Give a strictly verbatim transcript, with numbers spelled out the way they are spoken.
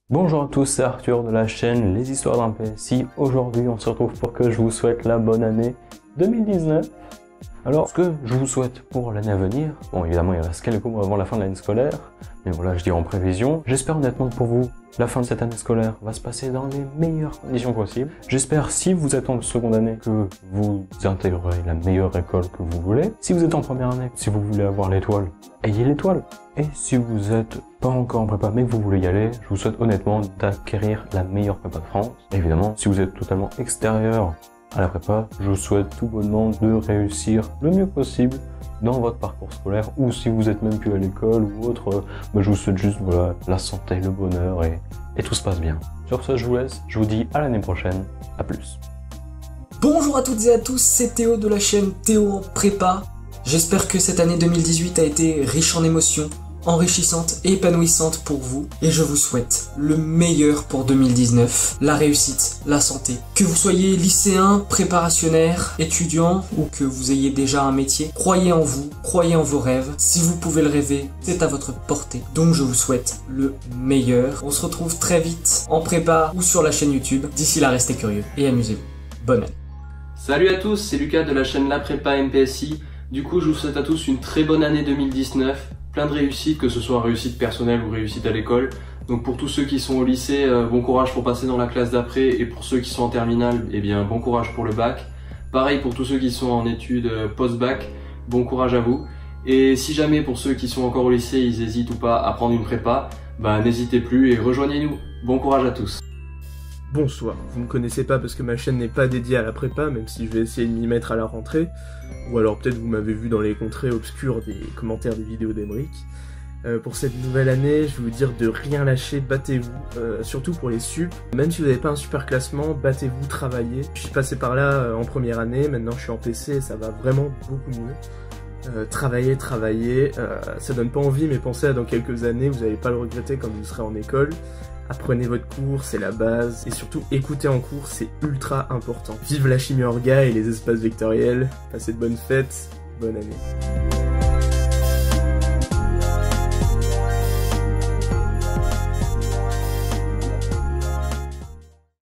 Bonjour à tous, c'est Arthur de la chaîne Les Histoires d'un P S I. Aujourd'hui, on se retrouve pour que je vous souhaite la bonne année deux mille dix-neuf. Alors, ce que je vous souhaite pour l'année à venir, bon évidemment il reste quelques mois avant la fin de l'année scolaire, mais voilà, je dis en prévision. J'espère honnêtement que pour vous, la fin de cette année scolaire va se passer dans les meilleures conditions possibles. J'espère, si vous êtes en seconde année, que vous intégrerez la meilleure école que vous voulez. Si vous êtes en première année, si vous voulez avoir l'étoile, ayez l'étoile. Et si vous êtes pas encore en prépa mais que vous voulez y aller, je vous souhaite honnêtement d'acquérir la meilleure prépa de France. Évidemment, si vous êtes totalement extérieur à la prépa, je vous souhaite tout bonnement de réussir le mieux possible dans votre parcours scolaire, ou si vous êtes même plus à l'école ou autre, euh, bah, je vous souhaite juste voilà, la santé, le bonheur et, et tout se passe bien. Sur ce, je vous laisse, je vous dis à l'année prochaine, à plus. Bonjour à toutes et à tous, c'est Théo de la chaîne Théo en prépa. J'espère que cette année deux mille dix-huit a été riche en émotions, enrichissante et épanouissante pour vous, et je vous souhaite le meilleur pour deux mille dix-neuf, la réussite, la santé. Que vous soyez lycéen, préparationnaire, étudiant ou que vous ayez déjà un métier, croyez en vous, croyez en vos rêves. Si vous pouvez le rêver, c'est à votre portée. Donc je vous souhaite le meilleur. On se retrouve très vite en prépa ou sur la chaîne YouTube. D'ici là, restez curieux et amusez-vous. Bonne année. Salut à tous, c'est Lucas de la chaîne La Prépa M P S I. Du coup, je vous souhaite à tous une très bonne année deux mille dix-neuf. Plein de réussites, que ce soit réussite personnelle ou réussite à l'école. Donc pour tous ceux qui sont au lycée, euh, bon courage pour passer dans la classe d'après, et pour ceux qui sont en terminale, eh bien bon courage pour le bac. Pareil pour tous ceux qui sont en études euh, post-bac, bon courage à vous. Et si jamais pour ceux qui sont encore au lycée, ils hésitent ou pas à prendre une prépa, bah n'hésitez plus et rejoignez-nous. Bon courage à tous. Bonsoir, vous ne me connaissez pas parce que ma chaîne n'est pas dédiée à la prépa, même si je vais essayer de m'y mettre à la rentrée, ou alors peut-être vous m'avez vu dans les contrées obscures des commentaires des vidéos d'Emeric. Euh, pour cette nouvelle année, je vais vous dire de rien lâcher, battez-vous, euh, surtout pour les sup. Même si vous n'avez pas un super classement, battez-vous, travaillez. Je suis passé par là euh, en première année, maintenant je suis en P C et ça va vraiment beaucoup mieux. Euh, travaillez, travaillez, euh, ça donne pas envie, mais pensez à dans quelques années, vous n'allez pas le regretter quand vous serez en école. Apprenez votre cours, c'est la base, et surtout écoutez en cours, c'est ultra important. Vive la chimie orga et les espaces vectoriels, passez de bonnes fêtes, bonne année.